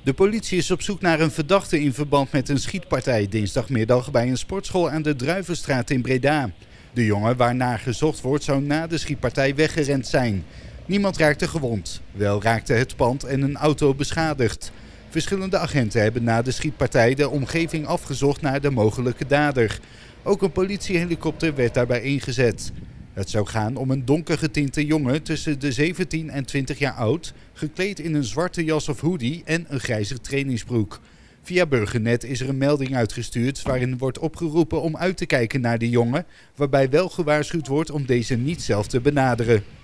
De politie is op zoek naar een verdachte in verband met een schietpartij dinsdagmiddag bij een sportschool aan de Druivenstraat in Breda. De jongen waarnaar gezocht wordt zou na de schietpartij weggerend zijn. Niemand raakte gewond. Wel raakte het pand en een auto beschadigd. Verschillende agenten hebben na de schietpartij de omgeving afgezocht naar de mogelijke dader. Ook een politiehelikopter werd daarbij ingezet. Het zou gaan om een donker getinte jongen tussen de 17 en 20 jaar oud, gekleed in een zwarte jas of hoodie en een grijze trainingsbroek. Via Burgernet is er een melding uitgestuurd waarin wordt opgeroepen om uit te kijken naar de jongen, waarbij wel gewaarschuwd wordt om deze niet zelf te benaderen.